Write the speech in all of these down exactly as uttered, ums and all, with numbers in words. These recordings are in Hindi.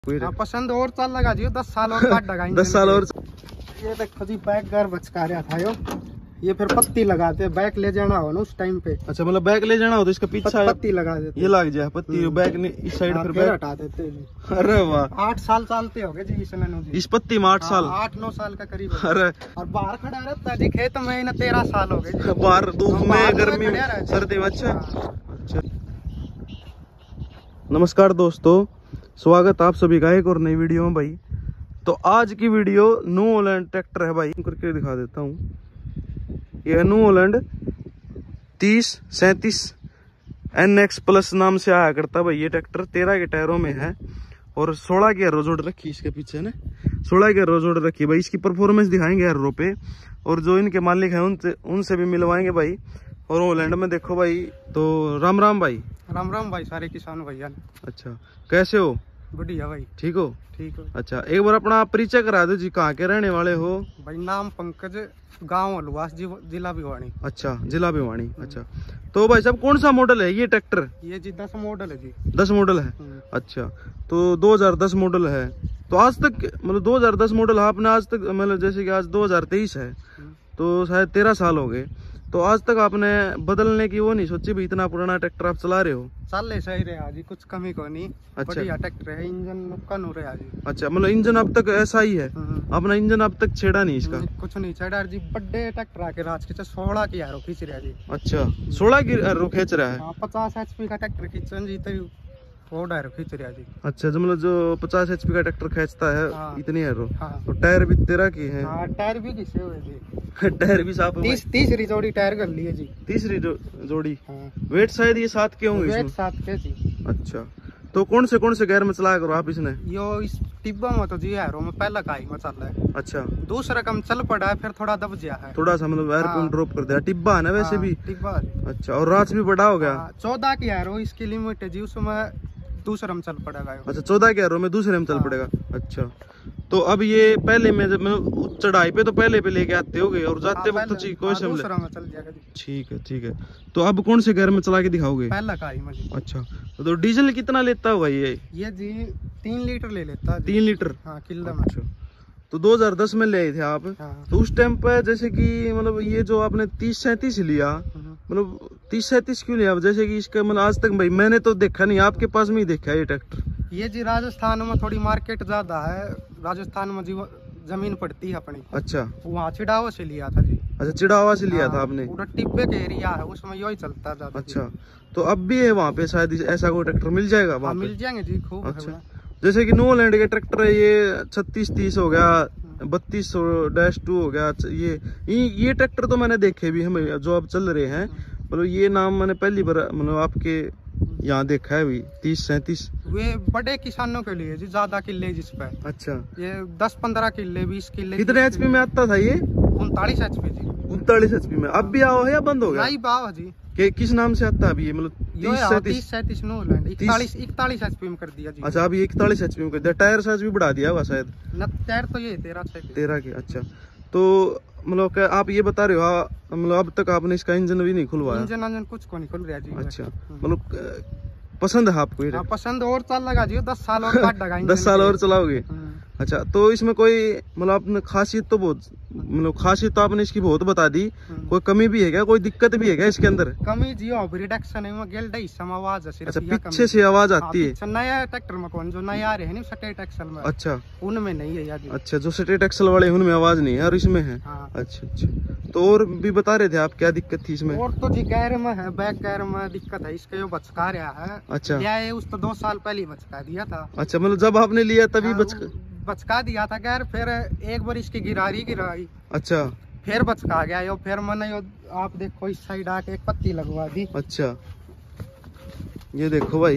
हाँ, पसंद और चल लगा जी, दस साल और काट लगाएंगे। दस साल और। ये देखो जी, बैक घर बचका रहा था यो, ये फिर पत्ती लगाते बैक ले जाना हो ना उस टाइम पे। अच्छा, मतलब बैक ले जाना हो तो इसका पीछा पत्ती लगा देते, ये लग जाए पत्ती बैक ने इस साइड हाँ, फिर फिर बैक हटा देते जी। अरे वाह, आठ साल चलते हो गए जी इसने जी। इस पत्ती में आठ साल, आठ नौ साल का करीब। अरे और बाहर खड़ा रहता जी खेत में, इन्हें तेरह साल हो गए। बाहर धूप में, गर्मी में, में, सर्दी में। अच्छा अच्छा। नमस्कार दोस्तों, स्वागत आप सभी का एक और नई वीडियो में भाई। तो आज की वीडियो न्यू हॉलैंड ट्रैक्टर है भाई, करके दिखा देता हूँ। यह न्यू हॉलैंड तीस सैंतीस एन एक्स प्लस नाम से आया करता भाई। ये ट्रैक्टर तेरह के टायरों में है और सोलह की एरो जोड़ रखी इसके पीछे ने, सोलह की एरो जोड़ रखी भाई। इसकी परफॉर्मेंस दिखाएंगे एरो पे, और जो इनके मालिक हैं उनसे उनसे भी मिलवाएंगे भाई। और हॉलैंड में देखो भाई, तो राम राम भाई। राम राम भाई, सारे किसान भैया। अच्छा, कैसे हो? बढ़िया भाई। ठीक हो? ठीक हो। अच्छा, एक बार अपना परिचय करा दो जी, कहाँ के रहने वाले हो? भाई नाम पंकज, गांव हलवास, जिला भिवानी। अच्छा, जिला भिवानी। अच्छा, तो भाई साहब कौन सा मॉडल है ये ट्रैक्टर? ये जी दस मॉडल है जी। दस मॉडल है। अच्छा, तो दो हजार दस मॉडल है। तो आज तक मतलब दो हजार दस मॉडल आपने आज तक, मतलब जैसे कि आज दो हजार तेईस है तो शायद तेरह साल हो गए, तो आज तक आपने बदलने की वो नहीं सोची भी? इतना पुराना ट्रैक्टर आप चला रहे हो। चल सही रहे जी, कुछ कमी को नहीं। अच्छा, बढ़िया ट्रैक्टर है, इंजन नुक्कन हो रहा जी। अच्छा, मतलब इंजन अब तक ऐसा ही है, अपना इंजन अब तक छेड़ा नहीं इसका? कुछ नहीं छेड़ा जी, बड़े ट्रैक्टर आके राज खींचा, सोलह की एरो खींच रहा जी। अच्छा, सोलह की एरो खींच रहा है। पचास एच पी का ट्रैक्टर खींचन जी, तो वो डायरो खींच रहा जी। अच्छा, जो मतलब जो पचास एच पी का ट्रैक्टर खींचता है, हाँ, इतनी एरो। हाँ, तो टायर भी तेरह की है। हाँ, टायर भी घिसे हुए जी। टायर भी साफ है। तीस तीसरी जोड़ी टायर कर लिए जी। तीसरी जो, जोड़ी। हाँ। वेट शायद ये सात के होंगे। वेट सात के जी। अच्छा, तो कौन से कौन से गेयर में चलाया करो आप इसने? यो इस टिब्बा में तो जी एरो में पहला का ही में चल रहा है। अच्छा, दूसरा कम चल पड़ा है, फिर थोड़ा दब गया है, थोड़ा सा मतलब एयर हाँ, ड्रॉप कर दिया। टिब्बा है ना वैसे भी। टिब्बा। अच्छा, और रात भी बड़ा हो गया। चौदह की एरो इसकी लिमिट है जी, उसमें दूसरा में चल पड़ेगा। अच्छा, चौदह के एरो में दूसरे में चल पड़ेगा। अच्छा, तो अब ये पहले में मतलब चढ़ाई पे तो पहले पे लेके आते होगे, और जाते वक्त तो चीज कोई से चल जाएगा। ठीक है ठीक है। तो अब कौन से गेयर में चला के दिखाओगे? पहला का ही में। अच्छा, तो डीजल कितना लेता होगा ये? ये जी तीन लीटर ले लेता है। तीन लीटर? हाँ, किलो में। अच्छा, तो दो हजार दस में ले आए थे आप। हाँ। तो उस टाइम पे जैसे कि मतलब ये जो आपने तीस सैंतीस लिया, मतलब तीस सैंतीस क्यों लिया? जैसे कि इसका मतलब आज तक भाई मैंने तो देखा नहीं, आपके पास में ही देखा है ये ट्रैक्टर। ये जी राजस्थान में थोड़ी मार्केट ज्यादा है, राजस्थान में जी जमीन पड़ती है अपनी। अच्छा, वहाँ चिड़ावा से लिया था जी। अच्छा, चिड़ावा से लिया था आपने? पूरा टिब्बे का एरिया है, उसमें यही चलता था। अच्छा, तो अब भी है वहाँ पे शायद ऐसा कोई ट्रैक्टर मिल जाएगा वहाँ पे? मिल जाएंगे जी, खूब। अच्छा, जैसे कि न्यू हॉलैंड के ट्रैक्टर है ये छत्तीस तीस हो गया, बत्तीस सौ डैश टू हो गया। ये ये ट्रैक्टर तो मैंने देखे भी हमें जो अब चल रहे हैं, मतलब ये नाम मैंने पहली बार मतलब आपके यहाँ देखा है भी। तीस सैंतीस वे बड़े किसानों के लिए जी, ज्यादा किले जिस पे। अच्छा, ये दस पंद्रह किले, बीस किले। कितने एचपी में आता था ये? उनतालीस एचपी जी। उनतालीस एचपी में अब भी आओ है या बंद हो गया? नहीं बाव जी। कि किस नाम से आता है अभी ये? मतलब तीस सैंतीस नो लैंड इकतालीस इकतालीस एचपी में कर दिया जी। अच्छा, अभी इकतालीस एचपी में कर दिया। टायर साइज भी बढ़ा दिया हुआ शायद? न, टायर तो ये तेरह तेरह के। अच्छा, तो मतलब आप ये बता रहे हो मतलब अब तक आपने इसका इंजन भी नहीं खुलवाया? इंजन इंजन कुछ को नहीं खुल रहा जी। अच्छा, मतलब पसंद है आपको ये? पसंद और चल लगा जी, दस साल और काट लगाएंगे। दस साल और चलाओगे? अच्छा, तो इसमें कोई मतलब आपने खासियत तो बहुत मतलब खासियत तो आपने इसकी बहुत बता दी, कोई कमी भी है क्या, कोई दिक्कत भी है क्या इसके अंदर? कमी जी रिडक्शन है, गेल्डा हिस्सा में आवाज है। अच्छा, पीछे से आवाज आती है? नया ट्रैक्टर में कौन जो नया आ रहे हैं स्टेट एक्सल में। अच्छा, उनमें नहीं है यार। अच्छा, जो स्टेट एक्सल वाले उनमें आवाज नहीं है और इसमें है? अच्छा अच्छा, तो और भी बता रहे थे आप, क्या दिक्कत थी इसमें? और तो जी गैर में है, बैक गैर में दिक्कत है, इसका जो बचका रहा है। अच्छा, ये उस तो दो साल पहले बचका दिया था। अच्छा, मतलब जब आपने लिया तभी बचका बचका दिया था गैर, फिर एक बार इसकी गिरारी गिराई। अच्छा, फिर बचका गया यो, फिर मैंने यो आप देखो इस साइड आके एक पत्ती लगवा दी। अच्छा, ये देखो भाई,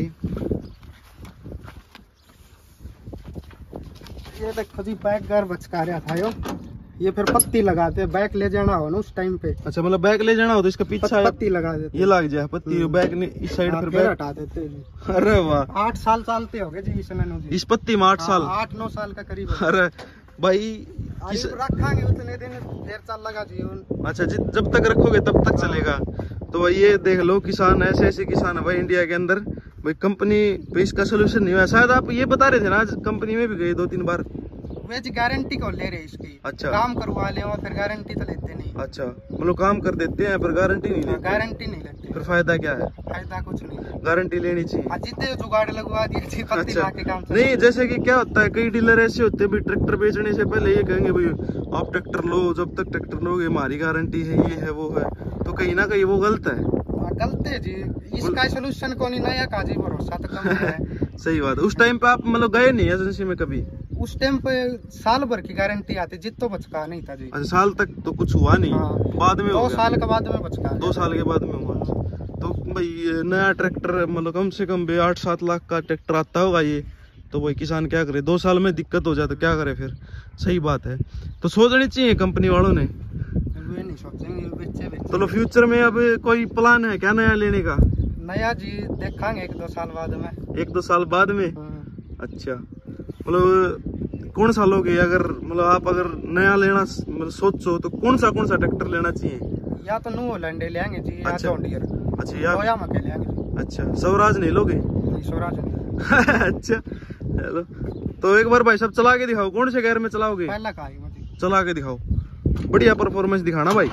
ये देखो जी बैक घर बचका रहा था यो, ये फिर पत्ती लगाते बैक ले जाना हो ना उस टाइम पे। अच्छा, मतलब बैक ले जाना हो तो इसका पीछा पत्ती लगा देते, ये लग जाए पत्ती बैक ने इस साइड फिर बैक हटा देते। अरे वाह, आठ साल चलते हो गए जी इसने जी। इस पत्ती में आठ साल? आठ नौ साल का करीब। अरे भाई किस... रखेंगे उतने दिन देर चल लगा जी। अच्छा, जब तक रखोगे तब तक चलेगा। तो भाई ये देख लो किसान, ऐसे ऐसे किसान है भाई इंडिया के अंदर भाई कंपनी पे इसका सोल्यूशन नहीं हुआ। शायद आप ये बता रहे थे ना, आज कंपनी में भी गए दो तीन बार। वे जी गारंटी को ले रहे इसकी। अच्छा। काम करवा ले और फिर गारंटी तो लेते नहीं। अच्छा, मतलब काम कर देते हैं पर गारंटी नहीं लेते। गारंटी नहीं लेते। फिर फायदा क्या है? फायदा कुछ नहीं है। गारंटी लेनी चाहिए। जितने जुगाड़ लगवा दिए जी, पत्ती अच्छा। लाके काम चला। नहीं, जैसे कि क्या होता है, कई डीलर ऐसे होते हैं भाई, ट्रैक्टर बेचने से पहले ये कहेंगे भाई आप ट्रैक्टर लो, जब तक ट्रैक्टर लोगे हमारी गारंटी है, ये है वो है। तो कहीं ना कहीं वो गलत है। गलत है जी, इसका सोल्यूशन को नहीं नया का जी भरोसा तो कम है। सही बात है। उस टाइम पे आप मतलब गए नहीं एजेंसी में कभी? उस टाइम पे साल भर की गारंटी आती, जितो बचका नहीं था जी। अच्छा, साल तक तो कुछ हुआ नहीं। हाँ। बाद में हो दो गया। साल के बाद में बचका। दो साल के बाद में हुआ। तो भाई ये नया ट्रैक्टर मतलब कम से कम भी आठ सात लाख का ट्रैक्टर आता होगा ये, तो भाई किसान क्या करे? दो साल में दिक्कत हो जाए तो क्या करे फिर? सही बात है। तो सोचनी चाहिए कंपनी वालों ने। वे नहीं सोचेंगे, बेचे बेचे। चलो फ्यूचर में अब कोई प्लान है क्या नया लेने का? नया जी देखेंगे एक दो साल बाद में। एक दो साल बाद में? अच्छा, मतलब कौन सा लोगे? अगर मतलब आप अगर नया लेना मतलब सोचो तो कौन सा कौन सा ट्रैक्टर लेना चाहिए? या तो न्यू हॉलैंड लेंगे जी, या अच्छा। John Deere. अच्छा यार, दोया मके लेंगे। अच्छा स्वराज नहीं लोगे? नहीं, स्वराज नहीं। अच्छा चलो, तो एक बार भाई सब चला के दिखाओ। कौन से गेयर में चलाओगे? पहला का ही मुझे चला के दिखाओ, बढ़िया परफॉर्मेंस दिखाना भाई।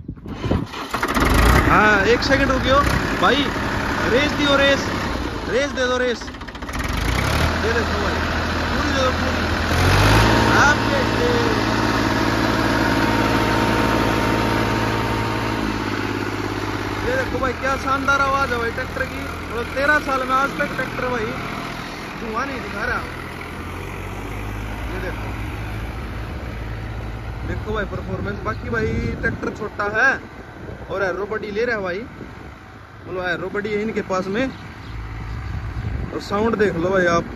हाँ एक सेकंड रुकियो भाई, रेस दियो, रेस रेस दे दो, रेस दे दे भाई, पूरी दे दो पूरी। आप देखते ये देखो भाई, क्या शानदार आवाज है भाई ट्रैक्टर की। मतलब तेरह साल में आज तक ट्रैक्टर भाई धुआं नहीं दिखा रहा। ये देखो देखो भाई परफॉर्मेंस। बाकी भाई ट्रैक्टर छोटा है और एरो बडी ले रहा है भाई, मतलब एरो बडी है इनके पास में। और साउंड देख लो भाई आप,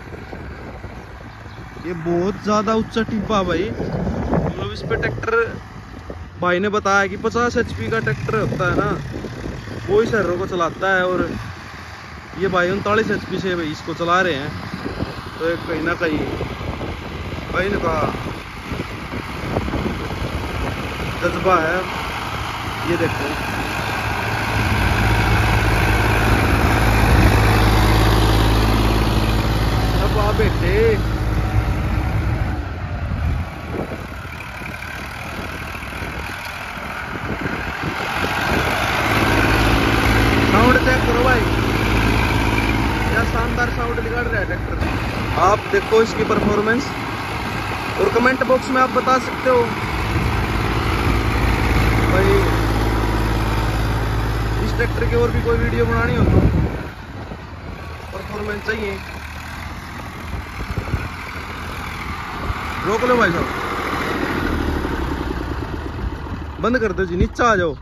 ये बहुत ज्यादा उच्चा टिब्बा भाई। मतलब इस पे ट्रैक्टर भाई ने बताया कि पचास एचपी का ट्रैक्टर होता है ना, वो इस एरो को चलाता है। और ये भाई उनतालीस एचपी से भाई इसको चला रहे हैं। तो एक कहीं ना कहीं भाई ने कहा जज्बा है। ये देखो अब आ बेटे, साउंड चेक करो भाई, क्या शानदार साउंड निकाल रहा है ट्रैक्टर। आप देखो इसकी परफॉर्मेंस, और कमेंट बॉक्स में आप बता सकते हो भाई इस ट्रैक्टर की और भी कोई वीडियो बनानी हो तो परफॉर्मेंस चाहिए। रोक लो भाई साहब, बंद कर दो जी, नीचे आ जाओ।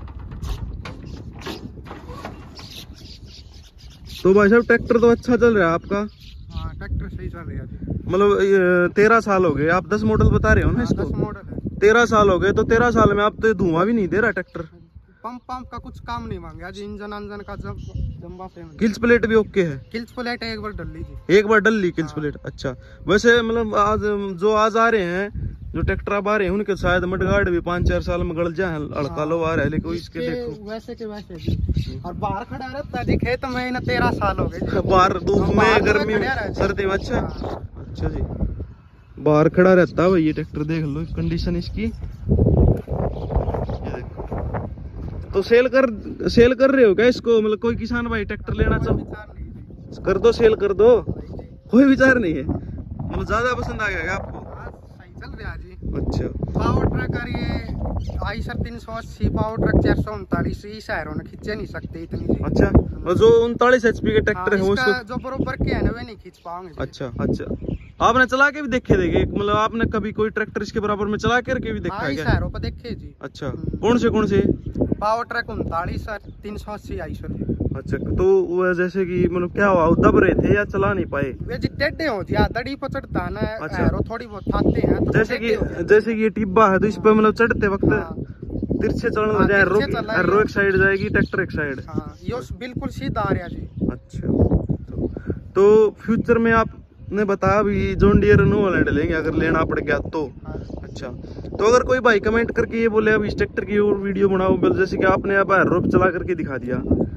तो भाई साहब ट्रैक्टर तो अच्छा चल रहा है आपका? हाँ ट्रैक्टर सही चल रहा है। मतलब तेरह साल हो गए, आप दस मॉडल बता रहे हो ना इसको? दस मॉडल है। तेरह साल हो गए, तो तेरह साल में आप तो धुआं भी नहीं दे रहा ट्रैक्टर। पंप पंप का कुछ काम नहीं मांगे आज, इंजन अंजन का जब जम्बा से। किल्स प्लेट भी ओके है? किल्स प्लेट एक बार डल लीजिए। एक बार डल ली किल्स प्लेट। अच्छा, वैसे मतलब आज जो आज आ रहे हैं जो ट्रैक्टर अब आ रहे हैं उनके शायद मडगार्ड भी पाँच चार साल में गड़ जाए, अड़का लो आ रहा है। लेकिन इसके देखो वैसे के वैसे जी। और बाहर खड़ा रहता जी खेत में, ना तेरह साल हो गए बाहर धूप में गर्मी में सर्दी में। अच्छा अच्छा जी, बाहर खड़ा रहता है भाई ये ट्रैक्टर। देख लो कंडीशन इसकी, ये देखो। तो सेल कर सेल कर रहे हो क्या इसको? मतलब कोई किसान भाई ट्रैक्टर लेना चाहो कर दो, सेल कर दो, कोई विचार नहीं है। मतलब ज्यादा पसंद आ गया क्या आपको? चल रहा जी। अच्छा, पावर ट्रक और ये आइसर तीन सौ अस्सी, पावर ट्रक चार सौ उनतालीस, इस शहरों ने खींचे नहीं सकते इतनी जी। अच्छा, और जो उनतालीस एचपी के ट्रैक्टर है वो इसको जो बरोबर के है ना वे नहीं खींच पाओगे। अच्छा अच्छा, आपने चला के भी देखे देखे? मतलब आपने कभी कोई ट्रैक्टर इसके बराबर में चला करके भी देखा है क्या? शहरों पर देखे जी। अच्छा, कौन से कौन से? पावर ट्रक उनतालीस और तीन सौ अस्सी आइसर। अच्छा, तो वो जैसे कि मतलब क्या हुआ, दब रहे थे या चला नहीं पाए? वे जी टेढ़े हो जी, दड़ी पर चढ़ता है ना। अच्छा। एरो थोड़ी बहुत थाते हैं तो जैसे कि जैसे कि ये टिब्बा है तो इस पे मतलब चढ़ते वक्त हाँ। तिरछे चलना हाँ, जाए, रो तिरछे चलाएगा। रो एक साइड जाएगी, ट्रैक्टर एक साइड। हाँ, ये बिल्कुल सीधा आ रहा जी। अच्छा, तो, तो फ्यूचर में आपने बताया भी जॉन डियर न्यू हॉलैंड लेंगे अगर लेना पड़ गया तो। हाँ। अच्छा, तो अगर कोई भाई कमेंट करके ये बोले अब इस ट्रैक्टर की और वीडियो बनाओ, जैसे कि आपने अब रोप चला करके दिखा दिया, तो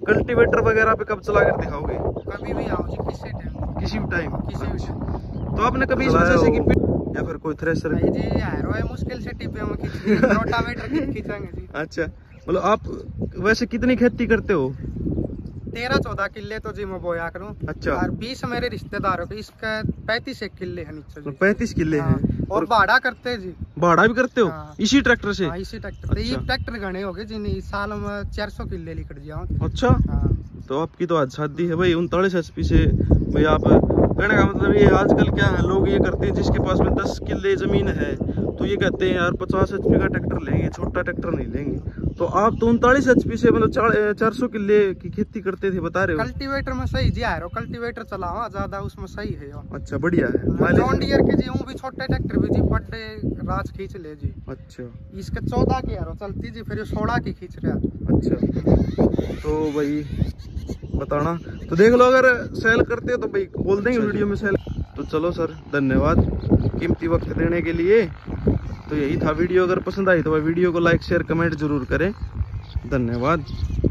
कल्टीवेटर वगैरह पे कब चला कर दिखाओगे? कभी भी आओ जी, किसी टाइम, किसी भी टाइम। किसी भी टाइम। तो आपने कभी इस वजह से कि या फिर कोई थ्रेशर? भाई जी हैरो है, मुश्किल से टिपे में खींच रोटावेटर खींचेंगे जी। अच्छा, मतलब आप वैसे कितनी खेती करते हो? तेरह चौदह किले तो जी मैं बोया करूँ। अच्छा। और बीस मेरे रिश्तेदारों के, इसका पैंतीस एक किले है नीचे जी। पैंतीस किले हाँ, हैं। और भाड़ा करते हैं जी। भाड़ा भी करते हो? हाँ। इसी ट्रैक्टर से? हाँ, इसी ट्रैक्टर से। ये अच्छा। ट्रैक्टर गणे हो गए जी, नहीं साल में चार सौ किले लिखट जाओ। अच्छा। हाँ। तो आपकी तो आज शादी है भाई उनतालीस एचपी से। भाई आप कहने का मतलब ये आजकल क्या है, लोग ये करते हैं जिसके पास में दस किले जमीन है तो ये कहते हैं यार पचास एचपी का ट्रैक्टर लेंगे, छोटा ट्रैक्टर नहीं लेंगे। तो आप तो उनतालीस एचपी से मतलब चार सौ किले की खेती करते थे बता रहे हो? कल्टीवेटर में सही जी है, कल्टीवेटर चलाओ ज्यादा, उसमें सही है यो। अच्छा, बढ़िया है। जॉन डियर के जी भी छोटे ट्रैक्टर भी जी बड़े राज खींच ले जी। अच्छा। इसके चौदह की यारो चलती जी, फिर सोलह की खींच रहा। अच्छा, तो भाई बताना तो देख लो, अगर सेल करते हो तो भाई बोल देंगे वीडियो में सेल। तो चलो सर, धन्यवाद कीमती वक्त देने के लिए। तो यही था वीडियो, अगर पसंद आई तो भाई वीडियो को लाइक शेयर कमेंट जरूर करें। धन्यवाद।